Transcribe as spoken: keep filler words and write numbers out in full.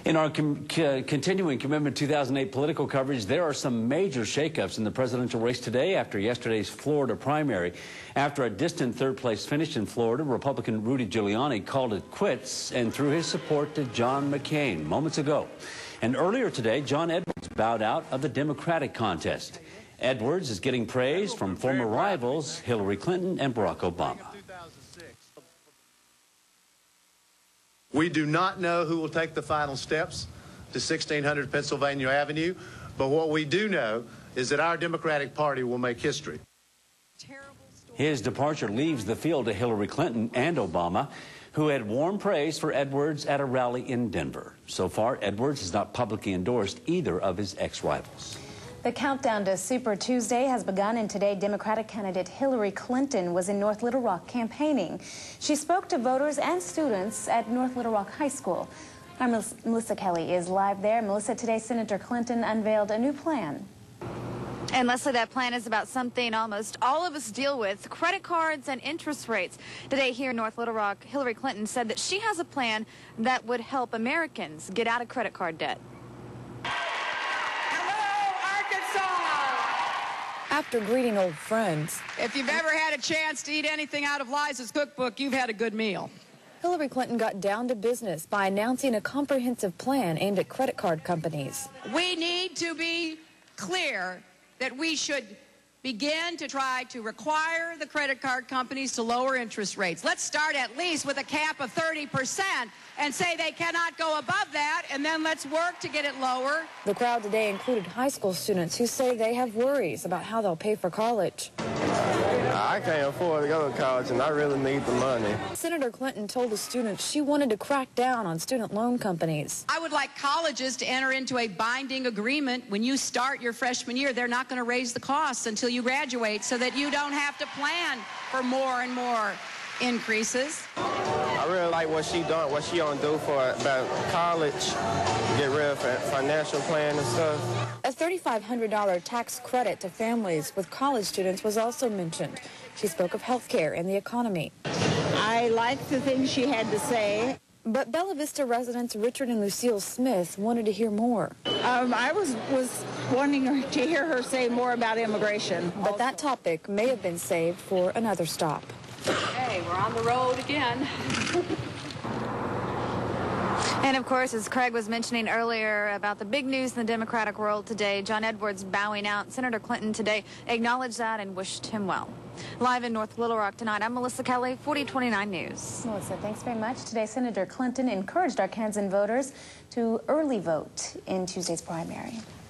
In our com continuing Commitment two thousand eight political coverage, there are some major shakeups in the presidential race today after yesterday's Florida primary. After a distant third-place finish in Florida, Republican Rudy Giuliani called it quits and threw his support to John McCain moments ago. And earlier today, John Edwards bowed out of the Democratic contest. Edwards is getting praise from former rivals Hillary Clinton and Barack Obama. We do not know who will take the final steps to sixteen hundred Pennsylvania Avenue, but what we do know is that our Democratic Party will make history. His departure leaves the field to Hillary Clinton and Obama, who had warm praise for Edwards at a rally in Denver. So far, Edwards has not publicly endorsed either of his ex-rivals. The countdown to Super Tuesday has begun, and today Democratic candidate Hillary Clinton was in North Little Rock campaigning. She spoke to voters and students at North Little Rock High School. Our Melissa Kelly is live there. Melissa, today Senator Clinton unveiled a new plan. And Leslie, that plan is about something almost all of us deal with, credit cards and interest rates. Today here in North Little Rock, Hillary Clinton said that she has a plan that would help Americans get out of credit card debt. After greeting old friends, if you've ever had a chance to eat anything out of Liza's cookbook, you've had a good meal. Hillary Clinton got down to business by announcing a comprehensive plan aimed at credit card companies. We need to be clear that we should begin to try to require the credit card companies to lower interest rates. Let's start at least with a cap of thirty percent and say they cannot go above that, and then let's work to get it lower. The crowd today included high school students who say they have worries about how they'll pay for college. I can't afford to go to college, and I really need the money. Senator Clinton told the students she wanted to crack down on student loan companies. I would like colleges to enter into a binding agreement. When you start your freshman year, they're not going to raise the costs until you graduate, so that you don't have to plan for more and more increases. I really like what she done, what she gonna do for about college, get rid of financial plan and stuff. A three thousand five hundred dollar tax credit to families with college students was also mentioned. She spoke of health care and the economy. I liked the things she had to say. But Bella Vista residents Richard and Lucille Smith wanted to hear more. Um, I was, was wanting her to hear her say more about immigration. But that topic may have been saved for another stop. Hey, we're on the road again. And of course, as Craig was mentioning earlier about the big news in the Democratic world today, John Edwards bowing out. Senator Clinton today acknowledged that and wished him well. Live in North Little Rock tonight, I'm Melissa Kelly, forty twenty-nine News. Melissa, thanks very much. Today, Senator Clinton encouraged Arkansan voters to early vote in Tuesday's primary.